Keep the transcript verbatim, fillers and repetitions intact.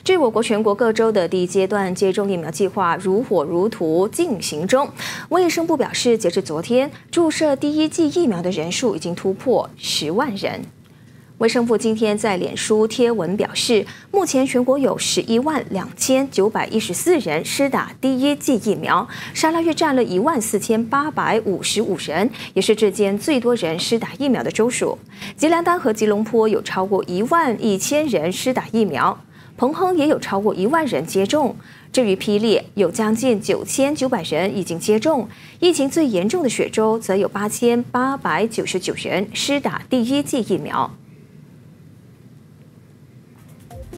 至于我国全国各州的第一阶段接种疫苗计划如火如荼进行中。卫生部表示，截至昨天，注射第一剂疫苗的人数已经突破十万人。卫生部今天在脸书贴文表示，目前全国有十一万两千九百一十四人施打第一剂疫苗，沙拉越占了一万四千八百五十五人，也是至今最多人施打疫苗的州属。吉兰丹和吉隆坡有超过一万一千人施打疫苗，彭亨也有超过一万人接种。至于霹雳，有将近九千九百人已经接种。疫情最严重的雪州，则有八千八百九十九人施打第一剂疫苗。